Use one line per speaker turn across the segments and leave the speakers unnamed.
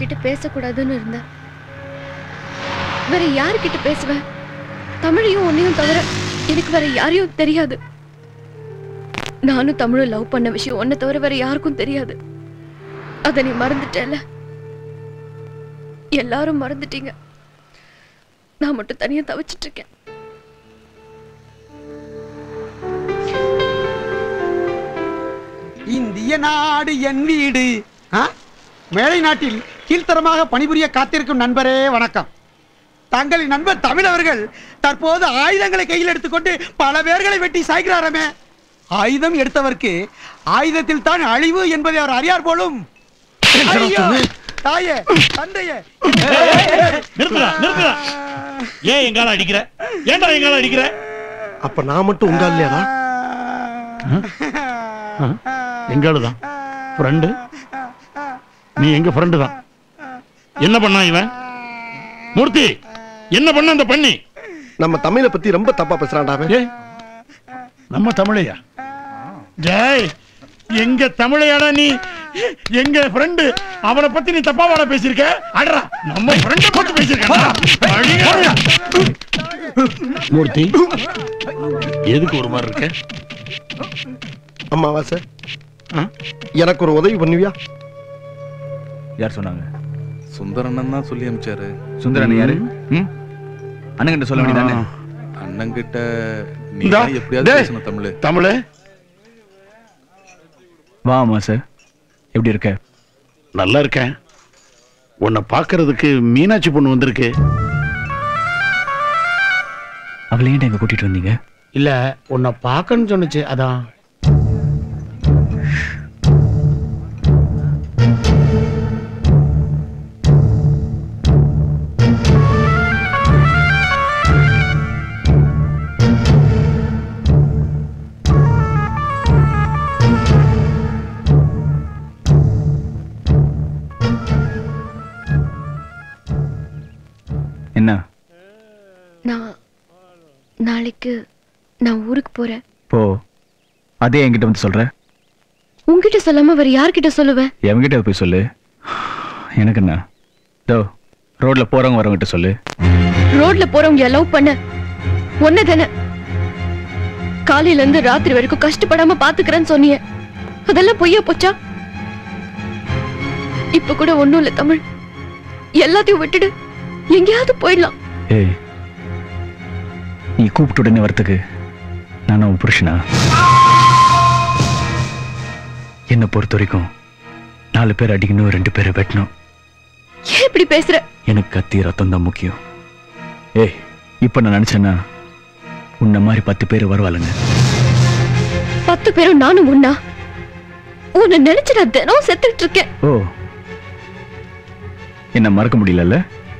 உங்ககிட்ட பேசக்கூடாதுன்னு இருந்தேன். வேற யாருக்கிட்ட பேசுவேன்? தமிழையும் உன்னையும் தவிர எனக்கு வேற யாரையும் தெரியாது. நானும் தமிழும் லவ் பண்ண விஷயம் உன்னை தவிர வேற யாருக்கும் தெரியாது. அத நீ மறந்துட்டல. எல்லாரும் மறந்துட்டீங்க. நான் மட்டும் தனியா தவிச்சிட்டு இருக்கேன்.
இந்திய நாடு என் வீடு. மேலை நாட்டில் கீழ்த்தரமாக பணிபுரிய காத்திருக்கும் நண்பரே வணக்கம். தங்களின் நண்பர் தமிழவர்கள் தற்போது ஆயுதங்களை கையில் எடுத்துக்கொண்டு பல பேர்களை வெட்டி சாய்கிறாரமே. ஆயுதம் எடுத்தவர்க்கு ஆயுதத்தில் தான் அழிவு என்பதை அவர் அறியார் போலும். தாயே, தந்தையே,
ஏன் எங்கால அடிக்கிற? ஏன்டா எங்கால அடிக்கிற?
அப்ப நான் மட்டும் உங்க இல்லையாடா?
எங்காலுதான் ஃப்ரெண்டு. நீ எங்க ஃப்ரெண்டு தான். என்ன பண்ணா இவன்? மூர்த்தி, என்ன பண்ண அந்த பண்ணி?
நம்ம தமிழை பத்தி ரொம்ப தப்பா பேசுறான்டா.
நம்ம தமிழையா? ஜெய், எங்க தமிழையாடா நீ? எங்க ஃப்ரெண்டு, அவனை பத்தி நீ தப்பாவாட பேசியிருக்க. அடரா, நம்ம ஃப்ரெண்ட பத்தி பேசியிருக்க. மூர்த்தி, எதுக்கு ஒரு மாதிரி இருக்க?
அம்மாவாசை, எனக்கு ஒரு உதவி பண்ணுவியா?
யார் சொன்னாங்க?
சுந்தரண்ணன் தான் சொல்லி அனுப்பிச்சாரு.
சுந்தரன் யாரு? அண்ணங்கிட்ட சொல்ல வேண்டியதானே?
அண்ணங்கிட்ட நீ எப்படியாவது பேசணும் தமிழ்.
தமிழ்
வா அம்மா சார், எப்படி இருக்க?
நல்லா இருக்கேன். உன்னை பார்க்கறதுக்கு மீனாட்சி பொண்ணு வந்திருக்கு.
அவளை ஏன்டா எங்க கூட்டிட்டு வந்தீங்க?
இல்ல, உன்னை பார்க்கணும்னு சொன்னுச்சு, அதான்.
என்ன?
நாளைக்கு நான் ஊருக்கு போறேன்.
போ. அதே என்கிட்ட வந்து சொல்ற?
உன்கிட்ட சொல்லாம வேற யார்கிட்ட சொல்லுவேன்?
எவங்கிட்ட போய் சொல்லு. எனக்கு என்ன? தோ ரோட்ல போறவங்க வரவங்கிட்ட சொல்லு.
ரோட்ல போறவங்க லவ் பண்ண ஒன்னதானே காலையில இருந்து ராத்திரி வரைக்கும் கஷ்டப்படாம பாத்துக்கிறேன்னு சொன்னீங்க. அதெல்லாம் பொய்யா போச்சா? இப்ப கூட ஒண்ணும் இல்ல தமிழ், எல்லாத்தையும் விட்டுடு எங்கேயாவது போயிடலாம்.
ஏய், நீ கூப்பிட்டு உடனே வரத்துக்கு நான் உன் புருஷனா? என்ன பொறுத்த வரைக்கும் 4 பேர் அடிக்கணும், 2 பேரை வெட்டணும்.
ஏன் இப்படி பேசுற?
எனக்கு கத்தி ரத்தம் தான் முக்கியம். ஏய், இப்ப நான் நினைச்சேன்னா உன்ன மாதிரி 10 பேர் வருவாளுங்க.
10 பேரும் நானும் ஒன்னா? உன்னை நினைச்சு நான் தினம் செத்துட்டு இருக்கேன்.
ஓ, என்ன மறக்க முடியல?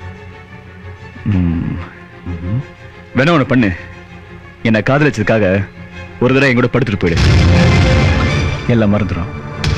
வேணா ஒண்ணு பண்ணு. என்ன காதலிச்சதுக்காக ஒரு தடவை என் கூட படுத்துட்டு போயிடு. எல்லாம் மறந்துடும்.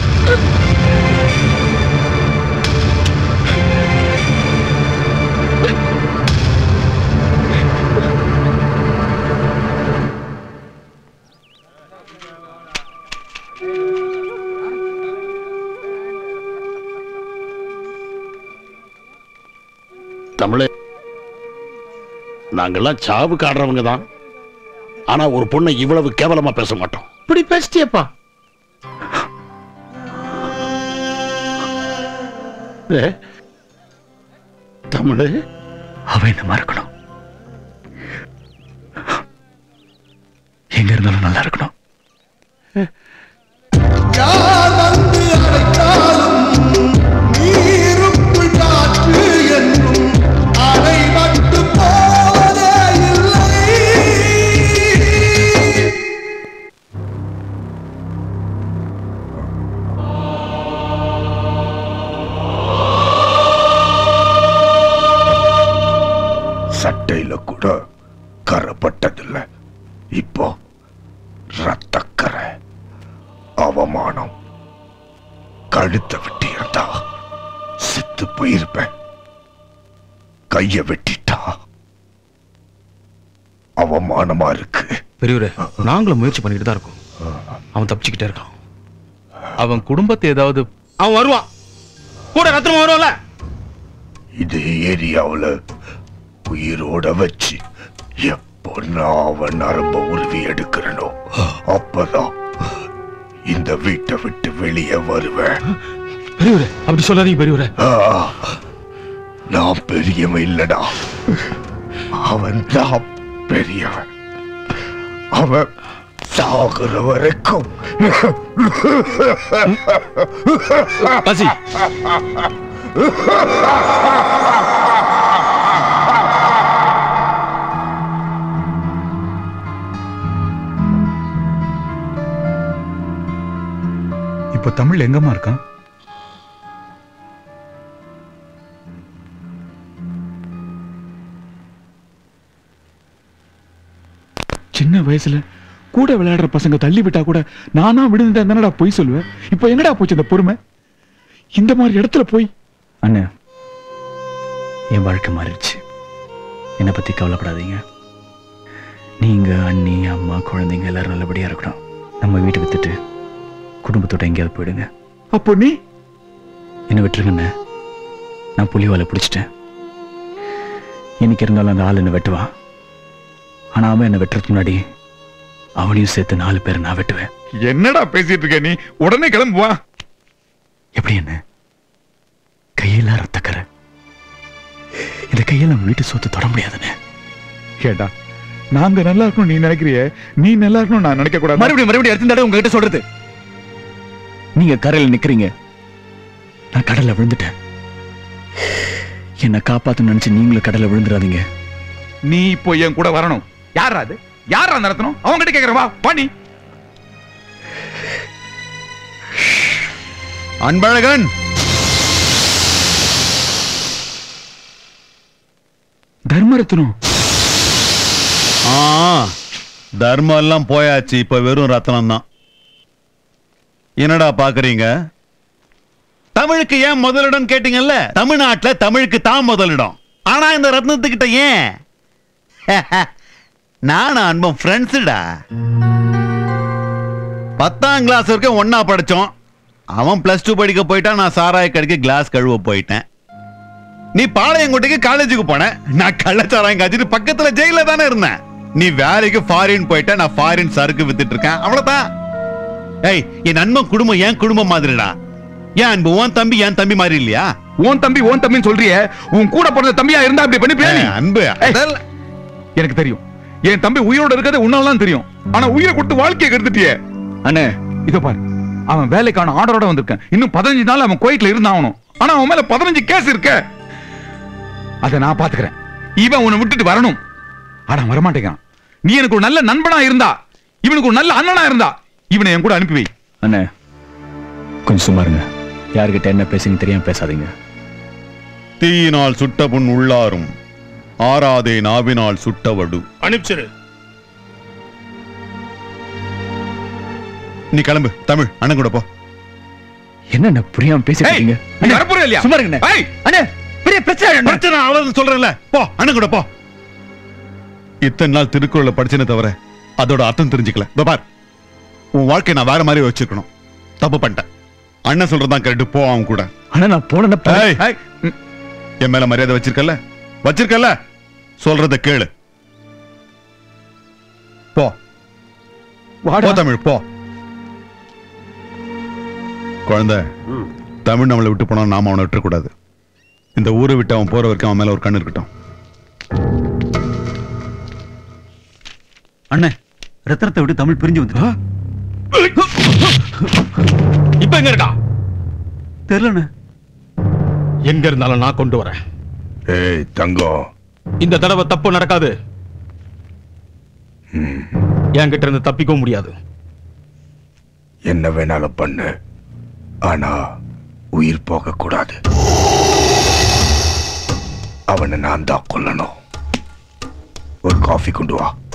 தமிழே, நாங்கெல்லாம் சாவுக்கு ஆடுறவங்க தான். ஆனா ஒரு பொண்ணை இவ்வளவு கேவலமா பேச மாட்டோம். இப்படி பேசிட்டியப்பா. தமிழ்,
அவ என்ன மறக்கணும். எங்க இருந்தாலும் நல்லா இருக்கணும்.
சட்டையில கூட கரைப்பட்டதில்லை. இப்போ ரத்தக்கரை, அவமானம். கழுத்தை வெட்டி இருந்தா செத்து போயிருப்பேன். கைய வெட்டிட்டா அவமானமா இருக்கு.
பெரியவரே, நாங்களும் முயற்சி பண்ணிட்டு தான் இருக்கோம். அவன் தப்பிச்சுக்கிட்டே இருக்கான். அவன் குடும்பத்தை ஏதாவது அவன் வருவான் கூட ரத்தமா வருவான்ல,
இதே ஏரியாவுல உயிரோட வச்சு எப்போ நான் அவன் நரம்ப உருவி எடுக்கிறனோ அப்பதான் இந்த வீட்டை விட்டு வெளியே வருவேன்.
பெரியவரே, அப்படி சொல்லாதீங்க பெரியவரே.
நான் பெரியவன் இல்லடா, அவன் தான் பெரியவன். அவன் சாகுற வரைக்கும்
பசி.
இப்ப தமிழ் எங்கம்மா இருக்கான்? சின்ன வயசுல கூட விளையாடுற பசங்க தள்ளி விட்டா கூட நானா விழுந்துட்டேன் தானடா போய் சொல்லுவேன். இப்ப எங்கடா போச்சு அந்த பொறுமை? இந்த மாதிரி இடத்துல போய்.
அண்ணா, என் வாழ்க்கை மாறிடுச்சு. என்னை பத்தி கவலைப்படாதீங்க. நீங்க, அண்ணி, அம்மா, குழந்தைங்க எல்லாரும் நல்லபடியா இருக்கணும். நம்ம வீட்டை வித்துட்டு குடும்பத்தோட எங்கேயாவது போயிடுங்க.
அப்போ நீ
என்ன விட்டுருங்கண்ணே. நான் புலிவாலை பிடிச்சிட்டேன். இன்னைக்கு இருந்தாலும் அந்த ஆள் என்ன வெட்டுவான். ஆனா அவன் என்ன வெட்டுறதுக்கு முன்னாடி அவனையும் சேர்த்து 4 பேரை நான் வெட்டுவேன்.
என்னடா பேசிட்டு இருக்க நீ? உடனே கிளம்புவா.
எப்படி என்ன கையில ரத்தக்கரை? இந்த கையில நம்ம வீட்டு சொத்து தொட முடியாதுன்னு.
கேட்டா நாங்க நல்லா இருக்கணும் நீ நினைக்கிறிய, நீ நல்லா இருக்கணும் நான் நினைக்க கூடாது.
மறுபடியும் எடுத்து தடவை உங்ககிட்ட சொல்றது. நீங்க கரையில நிக்கிறீங்க, நான் கடல்ல விழுந்துட்டேன். என்ன காப்பாத்து நினைச்சு நீங்களும் கடல்ல விழுந்துடாதீங்க.
நீ இப்போ என் கூட வரணும். யாரா அது? யாரா நடத்தணும்? அவங்க கிட்ட கேக்குறவா பாணி.
அன்பழகன்,
தர்மரத்னம்.
தர்மம் எல்லாம் போயாச்சு. இப்ப வெறும் ரத்னம் தான். என்னடா பாக்குறீங்க? தமிழுக்கு ஏன் முதலிடம் கேட்டீங்கல்ல? தமிழ்நாட்டுல தமிழுக்கு தான் முதலிடம். ஆனா இந்த ரத்னத்துக்கிட்ட ஏன்? நானும் அன்பும் ஃப்ரெண்ட்ஸ்டா. 10ஆம் கிளாஸ் வரைக்கும் ஒன்னா படிச்சோம். அவன் +2 படிக்க போயிட்டான், நான் சாராய கடைக்கு கிளாஸ் கழுவ போயிட்டேன். நீ பாளையங்கோட்டைக்கு காலேஜுக்கு போன, நான் கள்ளச்சாராயம் காய்ச்சிட்டு பக்கத்துல ஜெயில தானே இருந்தேன். நீ வேலைக்கு ஃபாரின் போயிட்ட, நான் ஃபாரின் சரக்கு வித்துட்டு இருக்கேன். அவ்வளவுதான். ஏய், என் நண்பன் குடும்பம் என் குடும்பம் மாதிரிடா. ஏன் அன்பு உன் தம்பி என் தம்பி மாதிரி இல்லையா?
உன் தம்பின்னு சொல்றிய, உன் கூட பிறந்த தம்பியா இருந்தா அப்படி பண்ணி
அன்பு
எனக்கு தெரியும். என் தம்பி உயிரோட இருக்கிறது உன்னாலதான் தெரியும். ஆனா உயிரை கொடுத்து வாழ்க்கையை கெடுத்துட்டியே.
அண்ணே,
இதோ பாரு, அவன் வேலைக்கான ஆர்டரோட வந்திருக்கான். இன்னும் 15 நாள் அவன் குவைட்ல இருந்தாகணும். ஆனா அவன் மேல 15 கேஸ் இருக்கு. அதை நான் பாத்துக்கிறேன். இவன் உன்னை விட்டுட்டு வரணும். ஆனா வரமாட்டேங்கிறான். நீ எனக்கு ஒரு நல்ல நண்பனா இருந்தா, இவனுக்கு ஒரு நல்ல அண்ணனா இருந்தா, இவனை என் கூட அனுப்பி வை.
அண்ணே, கொஞ்சம் சும்மா இருங்க. யாருக்கிட்ட என்ன பேசுங்க தெரியாம பேசாதீங்க.
தீயினால் சுட்ட புண் உள்ளாரும், ஆறாதே நாவினால் சுட்ட வடு.
அனுப்பிச்சிரு.
நீ கிளம்பு. தமிழ் அண்ணன் கூட போ.
என்ன புரியாம பேசிட்டீங்க?
வரப்போற இல்லையா?
சும்மா இருங்க அண்ணே. பெரிய பிரச்சனை
அவ்வளவு சொல்றேன்ல. போ அண்ணன் கூட போ. இத்தனை நாள் திருக்குறளை படிச்சேனே தவிர அதோட அர்த்தம் தெரிஞ்சுக்கல. பார், உன் வாழ்க்கை நான் வேற மாதிரி வச்சிருக்கணும். தப்பு பண்ணிட்டேன். அண்ணன் சொல்றதான் கரெக்ட். போ அவன் கூட.
ஆனா நான் போன
என் மேல மரியாதை வச்சிருக்கல, சொல்றத கேளு. போ தமிழ் போ. குழந்தை, தமிழ் நம்மளை விட்டு போனா நாம அவனை விட்டுறக்கூடாது. இந்த ஊரை விட்டு அவன் போற வரைக்கும் அவன் மேல ஒரு கண்ணு இருக்கட்டும்.
அண்ணே, ரத்தனத்தை விட்டு தமிழ் பிரிஞ்சு வந்து
இப்ப எங்க இருக்கா
தெரியல.
எங்க இருந்தாலும் நான் கொண்டு வரேன்.
ஏய் தங்கம்,
இந்த தடவை தப்பு நடக்காது. என்கிட்ட இருந்து தப்பிக்கவும் முடியாது.
என்ன வேணாலும் பண்ணு, ஆனா உயிர் போக கூடாது. அவனை நான் தான் கொல்லணும். ஒரு காஃபி கொண்டு வா.